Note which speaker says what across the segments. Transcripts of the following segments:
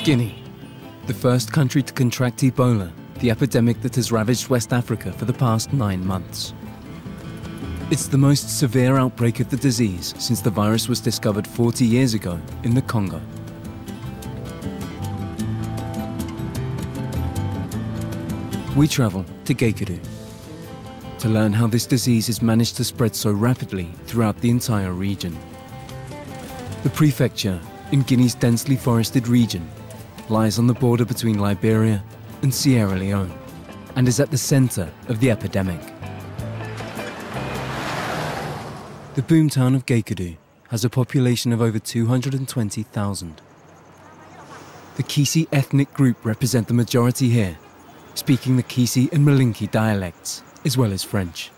Speaker 1: Guinea, the first country to contract Ebola, the epidemic that has ravaged West Africa for the past 9 months. It's the most severe outbreak of the disease since the virus was discovered 40 years ago in the Congo. We travel to Gakedu to learn how this disease has managed to spread so rapidly throughout the entire region. The prefecture, in Guinea's densely forested region, lies on the border between Liberia and Sierra Leone and is at the center of the epidemic. The boomtown of Gakedu has a population of over 220,000. The Kisi ethnic group represent the majority here, speaking the Kisi and Malinki dialects, as well as French.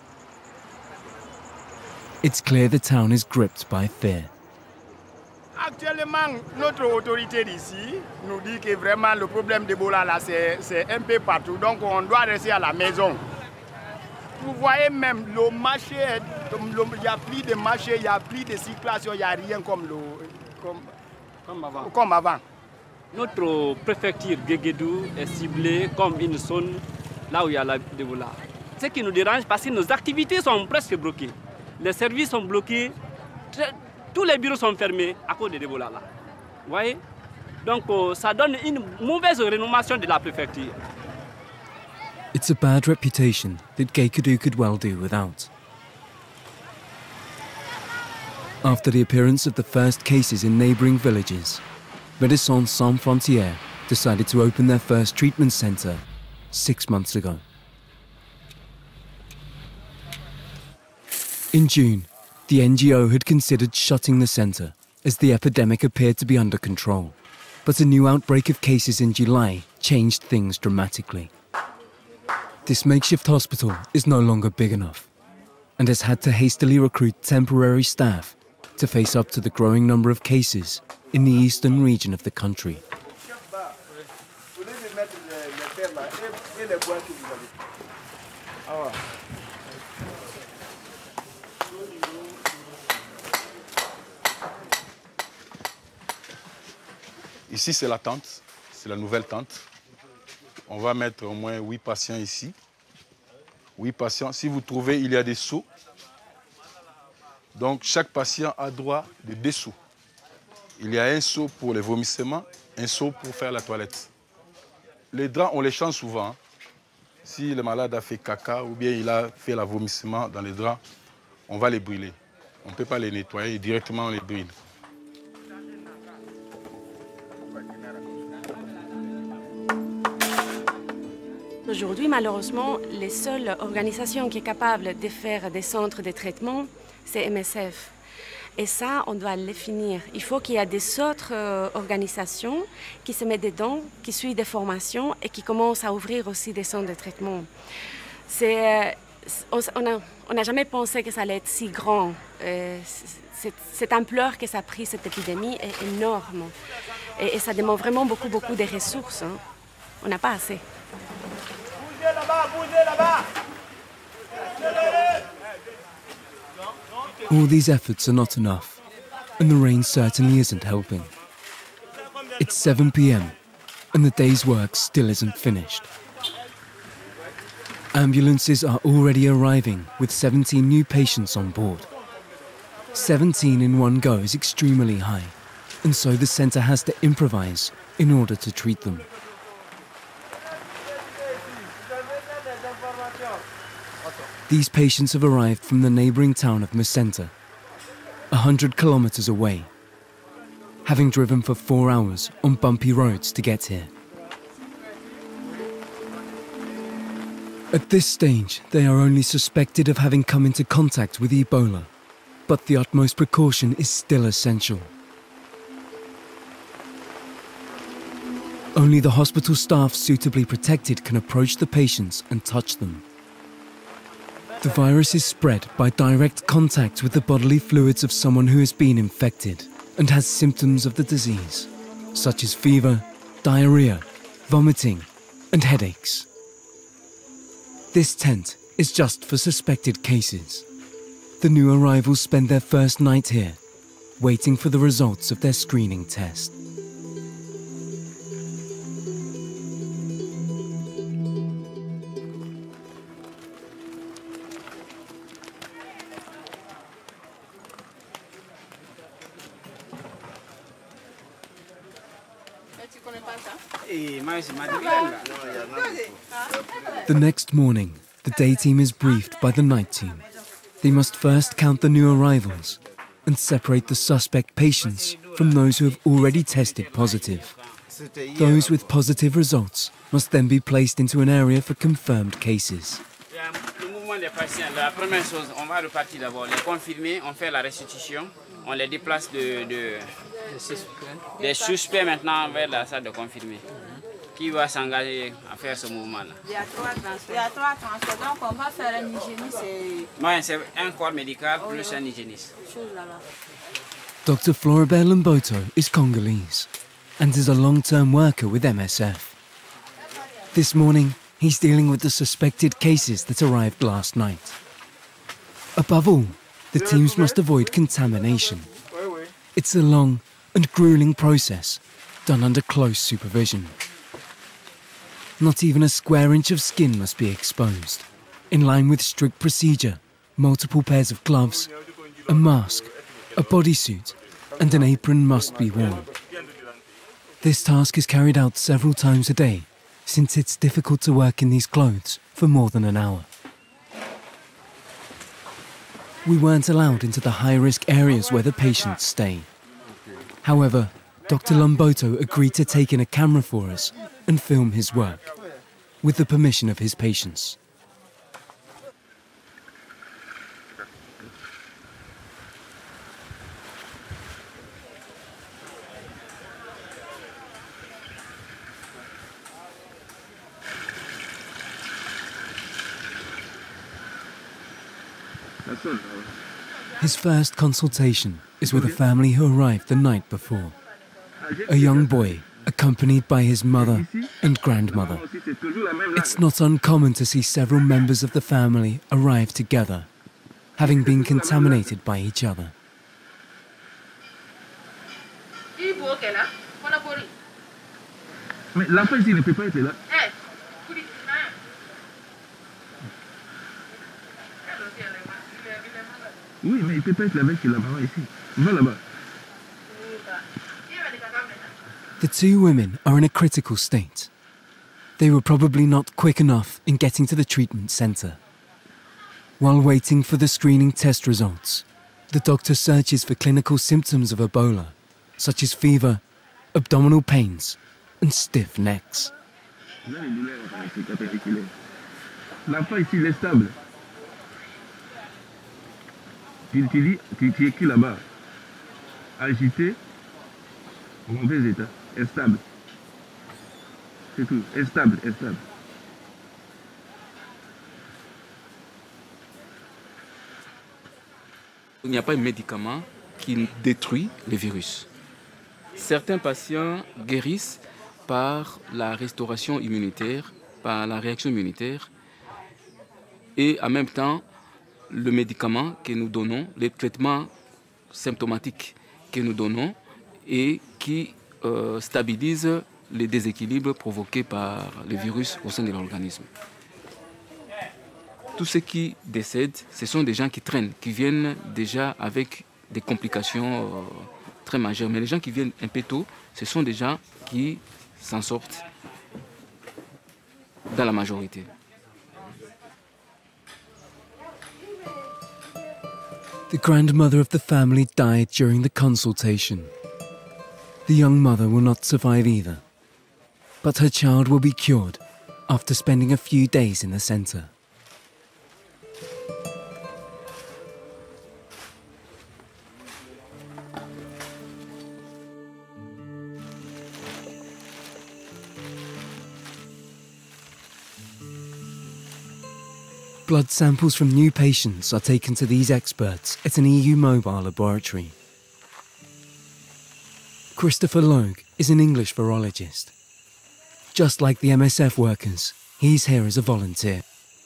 Speaker 1: It's clear the town is gripped by fear.
Speaker 2: Actuellement, notre autorité d'ici nous dit que vraiment le problème d'Ebola là c'est un peu partout, donc on doit rester à la maison. Vous voyez même le marché, il n'y a plus de marché, il n'y a plus de circulation, il n'y a rien comme avant.
Speaker 3: Notre préfecture Guéguédou est ciblée comme une zone là où il y a l'Ebola. Ce qui nous dérange parce que nos activités sont presque bloquées. Les services sont bloqués. Tous les bureaux sont fermés à cause de l'Ebola là. Vous voyez? Donc ça donne une mauvaise renommation de la préfecture.
Speaker 1: It's a bad reputation that Gakedu could well do without. After the appearance of the first cases in neighboring villages, Médecins Sans Frontières decided to open their first treatment center 6 months ago. In June, the NGO had considered shutting the center as the epidemic appeared to be under control. But a new outbreak of cases in July changed things dramatically. This makeshift hospital is no longer big enough and has had to hastily recruit temporary staff to face up to the growing number of cases in the eastern region of the country.
Speaker 4: Ici, c'est la tente, c'est la nouvelle tente. On va mettre au moins 8 patients ici. 8 patients. Si vous trouvez, il y a des seaux. Donc, chaque patient a droit de 2 seaux. Il y a un seau pour les vomissements, un seau pour faire la toilette. Les draps, on les change souvent. Hein. Si le malade a fait caca ou bien il a fait le vomissement dans les draps, on va les brûler. On ne peut pas les nettoyer, directement on les brûle.
Speaker 5: Aujourd'hui, malheureusement, les seules organisations qui sont capables de faire des centres de traitement, c'est MSF. Et ça, on doit le finir. Il faut qu'il y ait des autres organisations qui se mettent dedans, qui suivent des formations et qui commencent à ouvrir aussi des centres de traitement. On n'a jamais pensé que ça allait être si grand. Cette ampleur que ça a pris, cette épidémie, est énorme. Et ça demande vraiment beaucoup de ressources. Hein. On n'a pas assez.
Speaker 1: All these efforts are not enough, and the rain certainly isn't helping. It's 7 p.m, and the day's work still isn't finished. Ambulances are already arriving with 17 new patients on board. 17 in one go is extremely high, and so the centre has to improvise in order to treat them. These patients have arrived from the neighbouring town of Macenta, 100 kilometres away, having driven for 4 hours on bumpy roads to get here. At this stage, they are only suspected of having come into contact with Ebola, but the utmost precaution is still essential. Only the hospital staff suitably protected can approach the patients and touch them. The virus is spread by direct contact with the bodily fluids of someone who has been infected and has symptoms of the disease, such as fever, diarrhea, vomiting, and headaches. This tent is just for suspected cases. The new arrivals spend their first night here, waiting for the results of their screening test. The next morning, the day team is briefed by the night team. They must first count the new arrivals and separate the suspect patients from those who have already tested positive. Those with positive results must then be placed into an area for confirmed cases.
Speaker 6: Le mouvement des patients, la première chose, on va repartir d'abord, les confirmer, on fait la restitution, on les déplace des suspects maintenant vers la salle de confirmer. Qui va s'engager à faire ce mouvement-là? Il y a 3 transferts, donc on va faire un hygiéniste et... Oui, c'est un corps médical plus un hygiéniste.
Speaker 1: Dr. Floribert Lamboto is Congolese and is a long-term worker with MSF. This morning, he's dealing with the suspected cases that arrived last night. Above all, the teams must avoid contamination. It's a long and grueling process, done under close supervision. Not even a square inch of skin must be exposed. In line with strict procedure, multiple pairs of gloves, a mask, a bodysuit, and an apron must be worn. This task is carried out several times a day, since it's difficult to work in these clothes for more than an hour. We weren't allowed into the high-risk areas where the patients stay. However, Dr. Lamboto agreed to take in a camera for us and film his work, with the permission of his patients. His first consultation is with a family who arrived the night before. A young boy, accompanied by his mother and grandmother. It's not uncommon to see several members of the family arrive together, having been contaminated by each other.
Speaker 7: Oui, mais il peut pas être là-bas, là-bas, ici. Va là-bas.
Speaker 1: The 2 women are in a critical state. They were probably not quick enough in getting to the treatment centre. While waiting for the screening test results, the doctor searches for clinical symptoms of Ebola, such as fever, abdominal pains, and stiff necks.
Speaker 7: L'enfant ici, il est stable. Tu écris là-bas. Agité, en mauvais état, est stable. C'est tout, est stable, est stable.
Speaker 8: Il n'y a pas un médicament qui détruit le virus. Certains patients guérissent par la restauration immunitaire, par la réaction immunitaire, et en même temps, le médicament que nous donnons, les traitements symptomatiques que nous donnons et qui stabilisent les déséquilibres provoqués par le virus au sein de l'organisme. Tous ceux qui décèdent, ce sont des gens qui traînent, qui viennent déjà avec des complications très majeures. Mais les gens qui viennent un peu tôt, ce sont des gens qui s'en sortent dans la majorité.
Speaker 1: The grandmother of the family died during the consultation. The young mother will not survive either, but her child will be cured after spending a few days in the centre. Blood samples from new patients are taken to these experts at an EU mobile laboratory. Christopher Logue is an English virologist. Just like the MSF workers, he's here as a volunteer.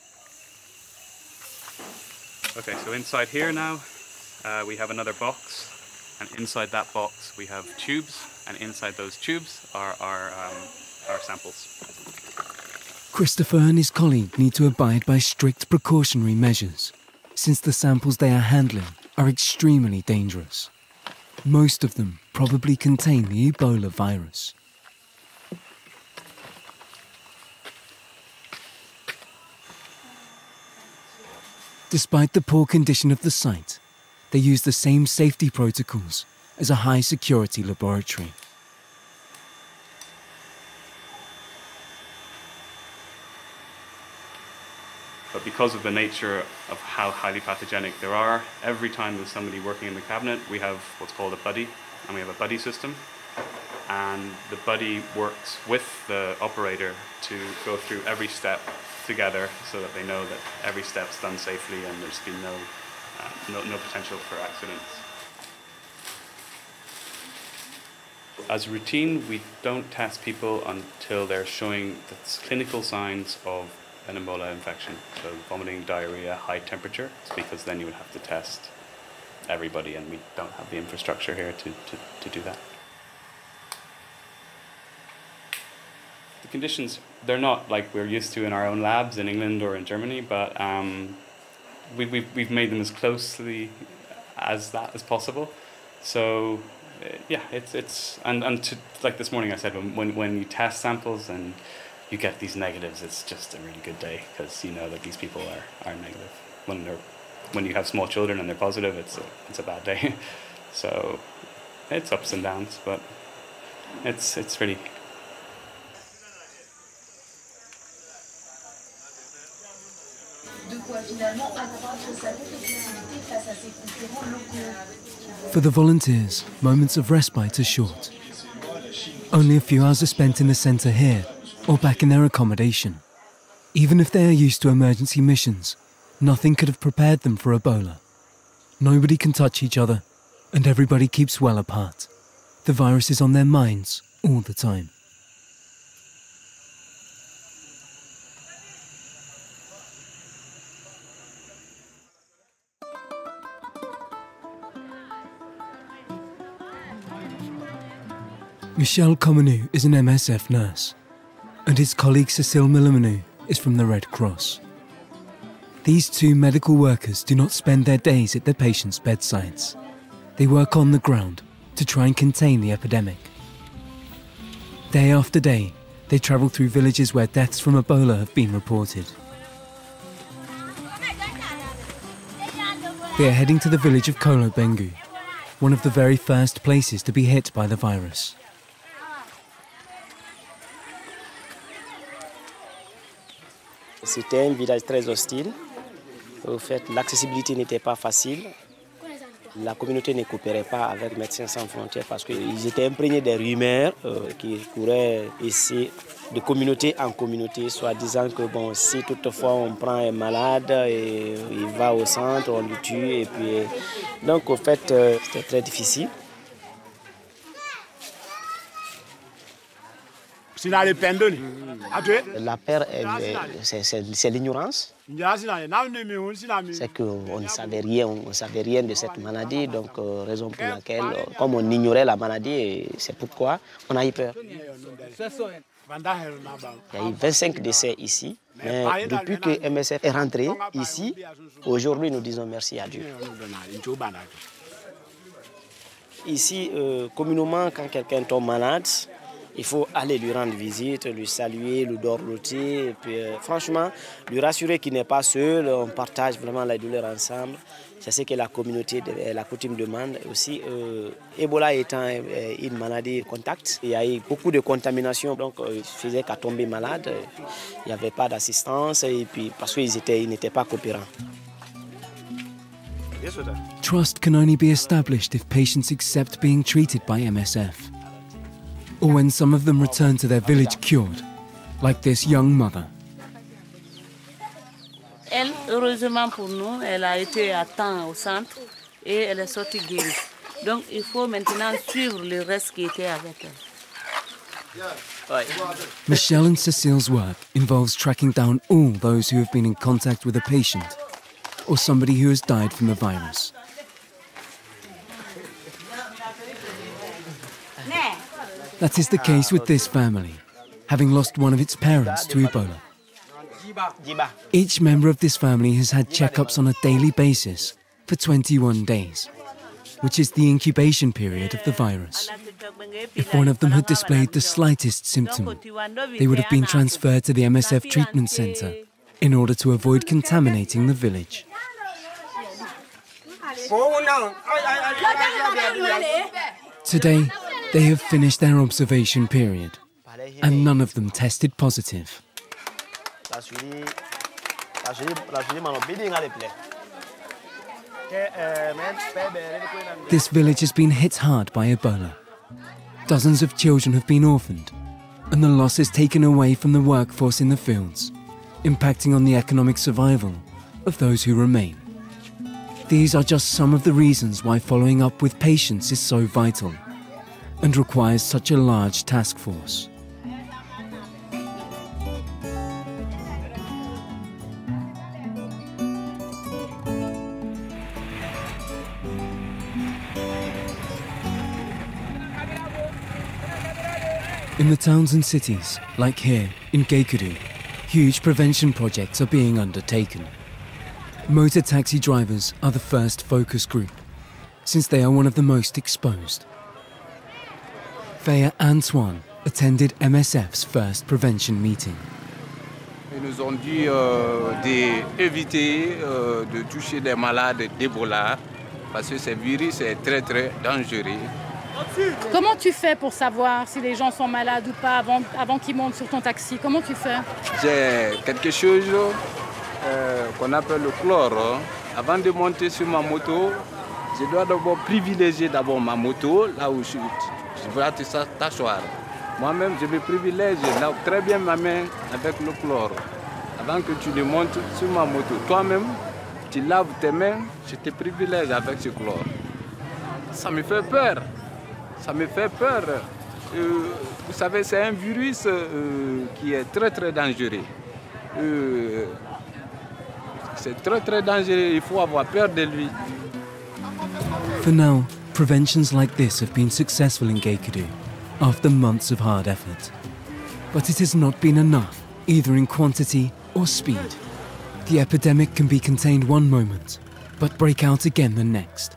Speaker 9: Okay, so inside here now, we have another box, and inside that box we have tubes, and inside those tubes are our samples.
Speaker 1: Christopher and his colleague need to abide by strict precautionary measures, since the samples they are handling are extremely dangerous. Most of them probably contain the Ebola virus. Despite the poor condition of the site, they use the same safety protocols as a high-security laboratory.
Speaker 9: But because of the nature of how highly pathogenic there are, every time there's somebody working in the cabinet, we have what's called a buddy, and we have a buddy system. And the buddy works with the operator to go through every step together so that they know that every step's done safely and there's been no potential for accidents. As routine, we don't test people until they're showing the clinical signs of an Ebola infection, so vomiting, diarrhea, high temperature. It's because then you would have to test everybody, and we don't have the infrastructure here to do that. The conditions, they're not like we're used to in our own labs in England or in Germany, but we've made them as closely as that as possible. So yeah, it's like this morning I said, when you test samples and you get these negatives, it's just a really good day because you know that these people are negative. When you have small children and they're positive, it's a bad day. So it's ups and downs, but it's really.
Speaker 1: For the volunteers, moments of respite are short. Only a few hours are spent in the centre here or back in their accommodation. Even if they are used to emergency missions, nothing could have prepared them for Ebola. Nobody can touch each other, and everybody keeps well apart. The virus is on their minds all the time. Michel Comenu is an MSF nurse, and his colleague Cécile Milamanu is from the Red Cross. These two medical workers do not spend their days at their patients' bedsides. They work on the ground to try and contain the epidemic. Day after day, they travel through villages where deaths from Ebola have been reported. They are heading to the village of Kolobengu, one of the very first places to be hit by the virus.
Speaker 10: C'était un village très hostile. Au fait, l'accessibilité n'était pas facile. La communauté ne coopérait pas avec Médecins Sans Frontières parce qu'ils étaient imprégnés des rumeurs qui couraient ici de communauté en communauté, soit disant que bon, si toutefois on prend un malade et il va au centre, on le tue. Et puis, donc, au fait, c'était très difficile. La peur, c'est l'ignorance. C'est qu'on ne savait rien de cette maladie, donc raison pour laquelle, comme on ignorait la maladie, c'est pourquoi on a eu peur. Il y a eu 25 décès ici, mais depuis que MSF est rentré ici, aujourd'hui nous disons merci à Dieu. Ici, communément, quand quelqu'un tombe malade, il faut aller lui rendre visite, lui saluer, lui dorloter, et puis franchement, lui rassurer qu'il n'est pas seul, on partage vraiment la douleur ensemble. C'est ce que la communauté, la coutume demande. Aussi, Ebola étant une maladie contact, il y a eu beaucoup de contamination, donc il faisait qu'à tomber malade, il n'y avait pas d'assistance, et puis parce qu'ils n'étaient pas coopérants.
Speaker 1: Trust can only be established if patients accept being treated by MSF, or when some of them return to their village cured, like this young mother.
Speaker 11: Elle, heureusement pour nous, elle a été à temps au centre et elle est sortie guérie. Donc il faut maintenant suivre le reste qui était avec elle.
Speaker 1: Michelle and Cécile's work involves tracking down all those who have been in contact with a patient or somebody who has died from the virus. That is the case with this family, having lost one of its parents to Ebola. Each member of this family has had checkups on a daily basis for 21 days, which is the incubation period of the virus. If one of them had displayed the slightest symptom, they would have been transferred to the MSF treatment center in order to avoid contaminating the village. Today, they have finished their observation period, and none of them tested positive. This village has been hit hard by Ebola. Dozens of children have been orphaned, and the loss is taken away from the workforce in the fields, impacting on the economic survival of those who remain. These are just some of the reasons why following up with patients is so vital and requires such a large task force. In the towns and cities, like here in Gaikudu, huge prevention projects are being undertaken. Motor taxi drivers are the first focus group, since they are one of the most exposed. Feya Antoine attended MSF's first prevention meeting.
Speaker 12: Ils nous ont dit d'éviter de toucher des malades d'Ebola, parce que ce virus est très très dangereux.
Speaker 13: Comment tu fais pour savoir si les gens sont malades ou pas avant qu'ils montent sur ton taxi? Comment tu fais?
Speaker 12: J'ai quelque chose qu'on appelle le chlore. Avant de monter sur ma moto, je dois d'abord privilégier ma moto, là où je vais t'asseoir. Moi-même, je me privilège, je lave très bien ma main avec le chlore. Avant que tu ne montes sur ma moto, toi-même, tu laves tes mains, je te privilège avec ce chlore. Ça me fait peur. Ça me fait peur. Vous savez, c'est un virus qui est très très dangereux. C'est très très dangereux, il faut avoir peur de lui.
Speaker 1: For now, preventions like this have been successful in Gaikudu after months of hard effort. But it has not been enough, either in quantity or speed. The epidemic can be contained one moment, but break out again the next.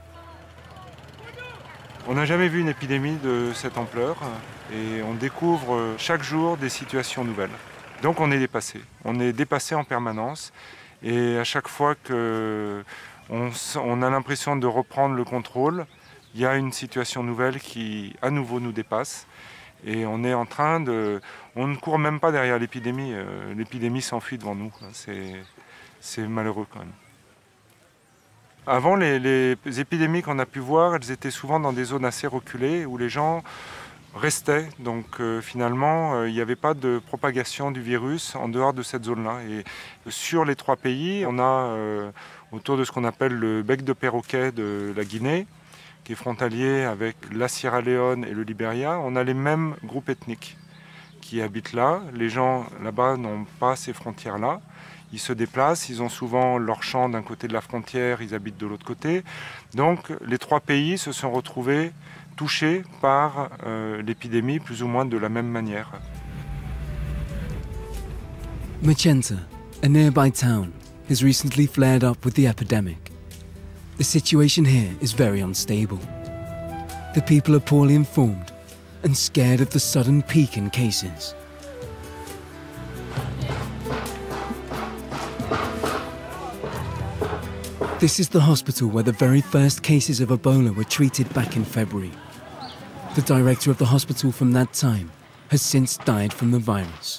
Speaker 14: On n'a jamais vu une épidémie de cette ampleur et on découvre chaque jour des situations nouvelles. Donc on est dépassé. On est dépassé en permanence et à chaque fois qu'on a l'impression de reprendre le contrôle, il y a une situation nouvelle qui à nouveau nous dépasse et on est en train de... On ne court même pas derrière l'épidémie. L'épidémie s'enfuit devant nous. C'est malheureux quand même. Avant, les épidémies qu'on a pu voir, elles étaient souvent dans des zones assez reculées où les gens restaient. Donc finalement, il n'y avait pas de propagation du virus en dehors de cette zone-là. Et sur les 3 pays, on a autour de ce qu'on appelle le bec de perroquet de la Guinée, qui est frontalier avec la Sierra Leone et le Libéria, on a les mêmes groupes ethniques qui habitent là. Les gens là-bas n'ont pas ces frontières-là. Ils se déplacent, ils ont souvent leur champ d'un côté de la frontière, ils habitent de l'autre côté. Donc les 3 pays se sont retrouvés touchés par l'épidémie plus ou moins de la même manière.
Speaker 1: Machenta, a nearby town, has recently flared up with the epidemic. The situation here is very unstable. The people are poorly informed and scared of the sudden peak in cases. This is the hospital where the very first cases of Ebola were treated back in February. The director of the hospital from that time has since died from the virus.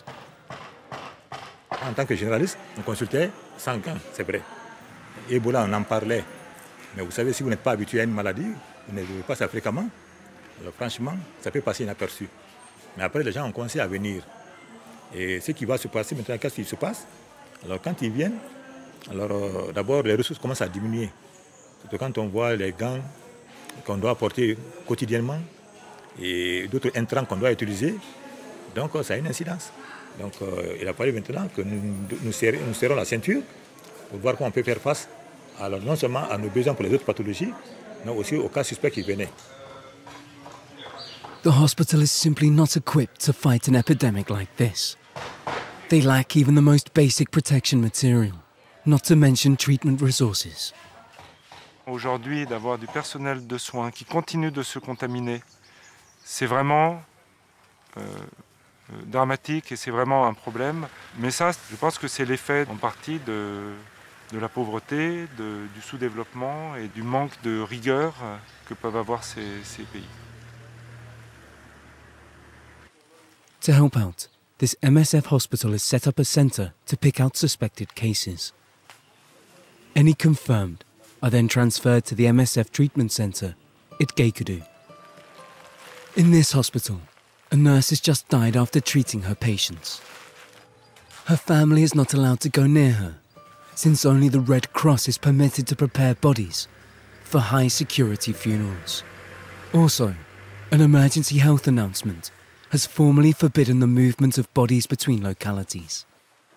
Speaker 15: En tant que généraliste, on consultait sans gants, c'est vrai. Ebola, on en parlait. Mais vous savez, si vous n'êtes pas habitué à une maladie, vous ne vivez pas ça fréquemment. Alors franchement, ça peut passer inaperçu. Mais après, les gens ont commencé à venir. Et ce qui va se passer maintenant, qu'est-ce qui se passe? Alors quand ils viennent, alors d'abord les ressources commencent à diminuer. Surtout quand on voit les gants qu'on doit porter quotidiennement et d'autres intrants qu'on doit utiliser, donc ça a une incidence. Donc il a fallu maintenant que nous serrons la ceinture pour voir comment on peut faire face alors, non seulement à nos besoins pour les autres pathologies, mais aussi aux cas suspects qui venaient.
Speaker 1: The hospital is simply not equipped to fight an epidemic like this. They lack even the most basic protection material, not to mention treatment resources.
Speaker 14: Aujourd'hui, d'avoir du personnel de soins qui continue de se contaminer, c'est vraiment dramatique et c'est vraiment un problème. Mais ça, je pense que c'est l'effet en partie de de la pauvreté, du sous-développement et du manque de rigueur que peuvent avoir ces pays.
Speaker 1: To help out, this MSF hospital has set up a centre to pick out suspected cases. Any confirmed are then transferred to the MSF treatment centre at Gaikudu. In this hospital, a nurse has just died after treating her patients. Her family is not allowed to go near her, since only the Red Cross is permitted to prepare bodies for high-security funerals. Also, an emergency health announcement has formally forbidden the movement of bodies between localities.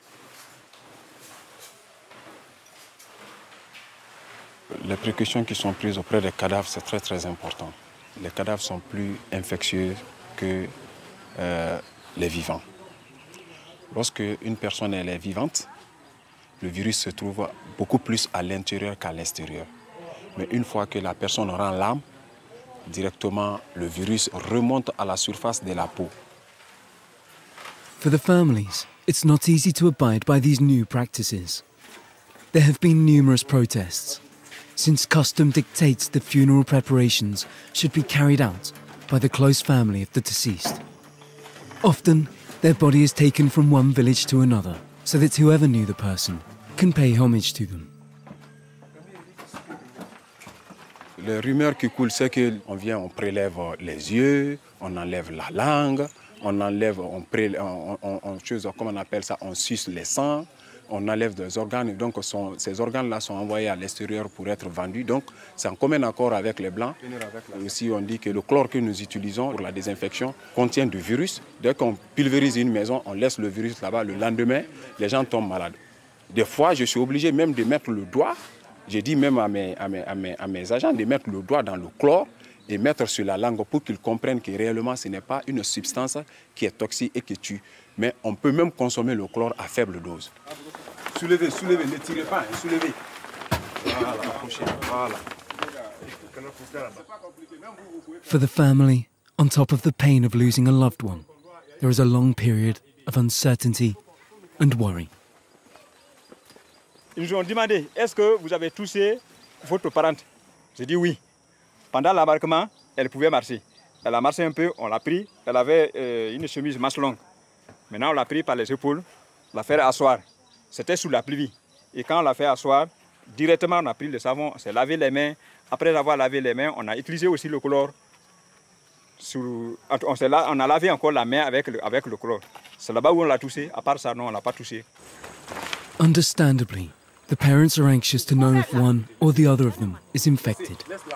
Speaker 16: Les précautions qui sont prises auprès des cadavres, c'est très très important. Les cadavres sont plus infectieux que les vivants. Lorsque une personne elle est vivante, le virus se trouve beaucoup plus à l'intérieur qu'à l'extérieur. Mais une fois que la personne rend l'âme, directement le virus remonte à la surface de la peau.
Speaker 1: For the families, it's not easy to abide by these new practices. There have been numerous protests, since custom dictates the funeral preparations should be carried out by the close family of the deceased. Often, their body is taken from one village to another, so that whoever knew the person can pay homage to them.
Speaker 16: Les rumeurs qui coulent, c'est qu'on vient, on prélève les yeux, on enlève la langue, on enlève, comment on appelle ça, on suce les sangs, on enlève des organes, donc ces organes-là sont envoyés à l'extérieur pour être vendus. Donc c'est en commun accord avec les Blancs. Aussi on dit que le chlore que nous utilisons pour la désinfection contient du virus. Dès qu'on pulvérise une maison, on laisse le virus là-bas, le lendemain, les gens tombent malades. Des fois, je suis obligé même de mettre le doigt, j'ai dit même à mes agents de mettre le doigt dans le chlore et mettre sur la langue pour qu'ils comprennent que réellement ce n'est pas une substance qui est toxique et qui tue. Mais on peut même consommer le chlore à faible dose. Soulevez, soulevez, ne tirez pas, soulevez. Voilà, approchez, voilà.
Speaker 1: For the family, on top of the pain of losing a loved one, there is a long period of uncertainty and worry.
Speaker 17: Ils nous ont demandé, est-ce que vous avez touché votre parente? J'ai dit oui. Pendant l'embarquement, elle pouvait marcher. Elle a marché un peu, on l'a pris. Elle avait une chemise manche longue. Maintenant, on l'a pris par les épaules, on l'a fait asseoir. C'était sous la pluie. Et quand on l'a fait asseoir, directement, on a pris le savon, on s'est lavé les mains. Après avoir lavé les mains, on a utilisé aussi le chlore. On a lavé encore la main avec le chlore. C'est là-bas où on l'a touché. À part ça, non, on ne l'a pas touché.
Speaker 1: Understandably, the parents are anxious to know if one or the other of them is infected.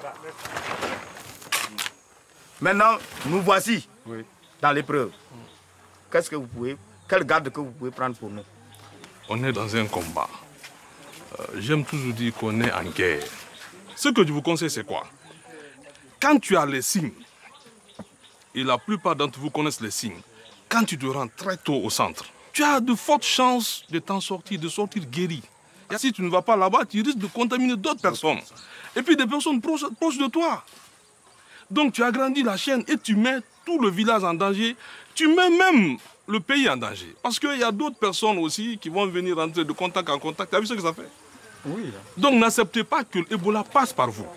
Speaker 2: Maintenant, nous voici dans l'épreuve. Qu'est-ce que vous pouvez, quelle garde que vous pouvez prendre pour nous?
Speaker 18: On est dans un combat. J'aime toujours dire qu'on est en guerre. Ce que je vous conseille, c'est quoi? Quand tu as les signes, et la plupart d'entre vous connaissent les signes, quand tu te rends très tôt au centre, tu as de fortes chances de t'en sortir, de sortir guéri. Et si tu ne vas pas là-bas, tu risques de contaminer d'autres personnes. Et puis des personnes proches de toi. Donc tu agrandis la chaîne et tu mets tout le village en danger. Tu mets même le pays en danger. Parce qu'il y a d'autres personnes aussi qui vont venir rentrer de contact en contact. Tu as vu ce que ça fait? Oui. Donc n'acceptez pas que l'Ebola passe par vous.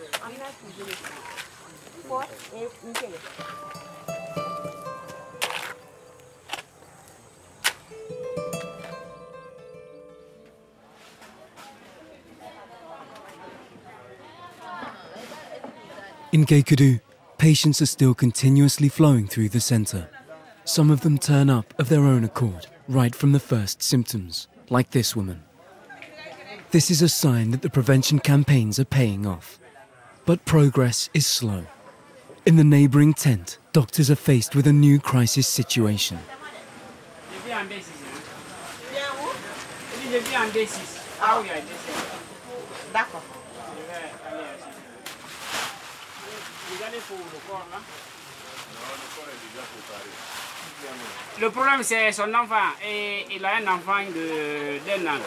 Speaker 1: In Gaikudu, patients are still continuously flowing through the centre. Some of them turn up of their own accord, right from the first symptoms, like this woman. This is a sign that the prevention campaigns are paying off. But progress is slow. In the neighbouring tent, doctors are faced with a new crisis situation.
Speaker 6: Le problème, c'est son enfant. Et il a un enfant d'un an.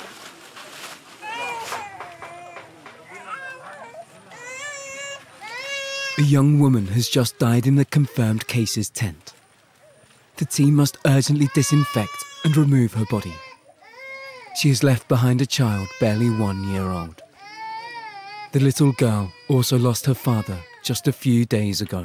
Speaker 1: A young woman has just died in the confirmed cases tent. The team must urgently disinfect and remove her body. she has left behind a child barely 1 year old. The little girl also lost her father just a few days ago.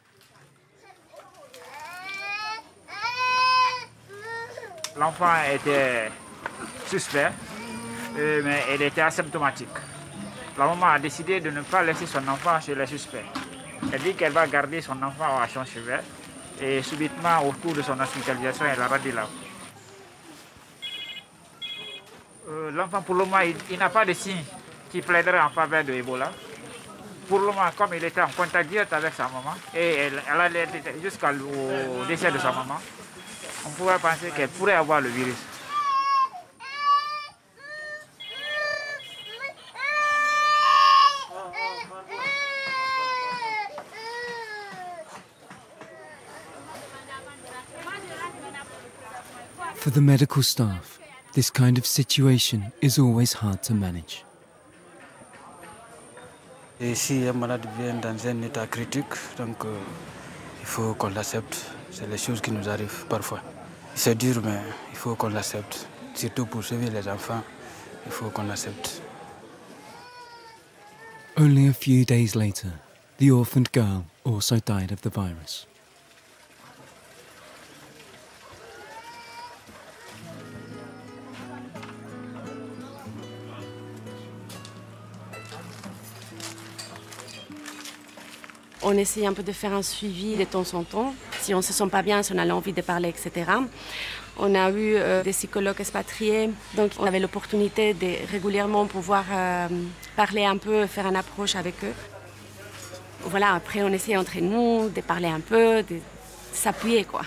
Speaker 19: L'enfant était suspect, mais elle était asymptomatique. La maman a décidé de ne pas laisser son enfant chez les suspects. Elle dit qu'elle va garder son enfant à son chevet et subitement, au cours de son hospitalisation, elle a raté la vie. L'enfant, pour le moment, il n'a pas de signe qui plaiderait en faveur de Ebola. Pour le moment, comme il était en contact direct avec sa maman et elle allait jusqu'au décès de sa maman, on pourrait penser qu'elle pourrait avoir le virus.
Speaker 1: For the medical staff, this kind of situation is always hard to manage.
Speaker 20: Et si un malade vient dans un état critique, donc il faut qu'on l'accepte. C'est les choses qui nous arrivent parfois. C'est dur, mais il faut qu'on l'accepte. Surtout pour sauver les enfants, il faut qu'on l'accepte.
Speaker 1: Only a few days later, the orphaned girl also died of the virus.
Speaker 5: On essaie un peu de faire un suivi de temps en temps. Si on ne se sent pas bien, si on a l'envie de parler, etc. On a eu des psychologues expatriés, donc on avait l'opportunité de régulièrement pouvoir parler un peu, faire une approche avec eux. Voilà, après on essaie entre nous de parler un peu, de s'appuyer, quoi.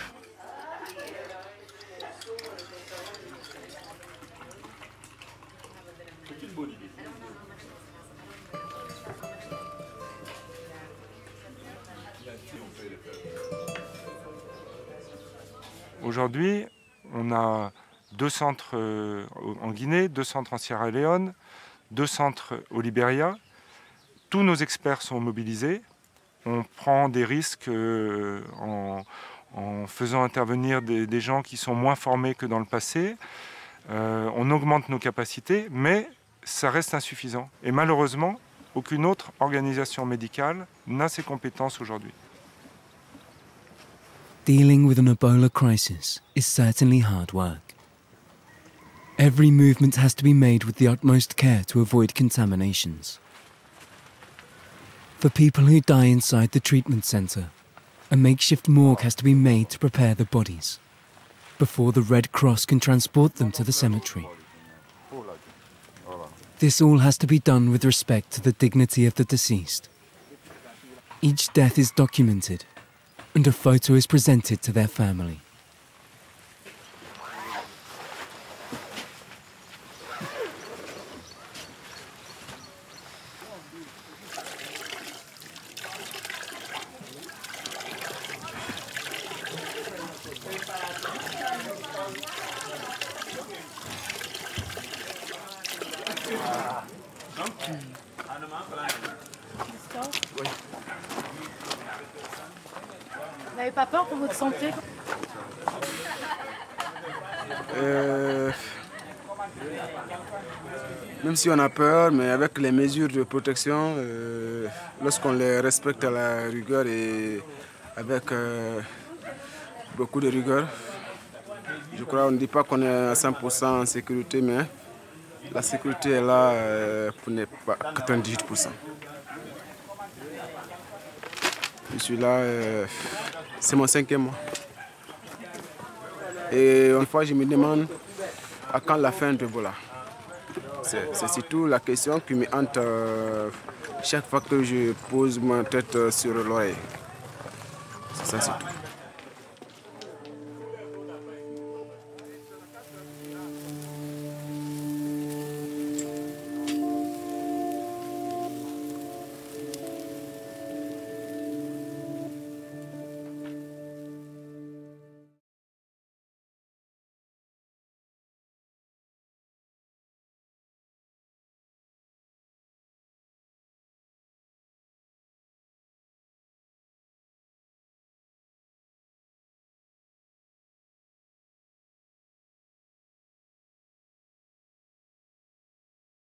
Speaker 14: Aujourd'hui, on a 2 centres en Guinée, 2 centres en Sierra Leone, 2 centres au Libéria. Tous nos experts sont mobilisés. On prend des risques en faisant intervenir des gens qui sont moins formés que dans le passé. On augmente nos capacités, mais ça reste insuffisant. Et malheureusement, aucune autre organisation médicale n'a ces compétences aujourd'hui.
Speaker 1: Dealing with an Ebola crisis is certainly hard work. Every movement has to be made with the utmost care to avoid contaminations. For people who die inside the treatment centre, a makeshift morgue has to be made to prepare the bodies, before the Red Cross can transport them to the cemetery. This all has to be done with respect to the dignity of the deceased. Each death is documented, and a photo is presented to their family.
Speaker 13: Vous n'avez pas peur pour votre santé?
Speaker 21: Même si on a peur, mais avec les mesures de protection, lorsqu'on les respecte à la rigueur et avec beaucoup de rigueur, je crois qu'on ne dit pas qu'on est à 100% en sécurité, mais la sécurité est là pour ne pas 98%. Je suis là, c'est mon 5e mois. Et une fois, je me demande à quand la fin de Ebola. C'est surtout la question qui me hante chaque fois que je pose ma tête sur l'oreille. C'est ça, c'est tout.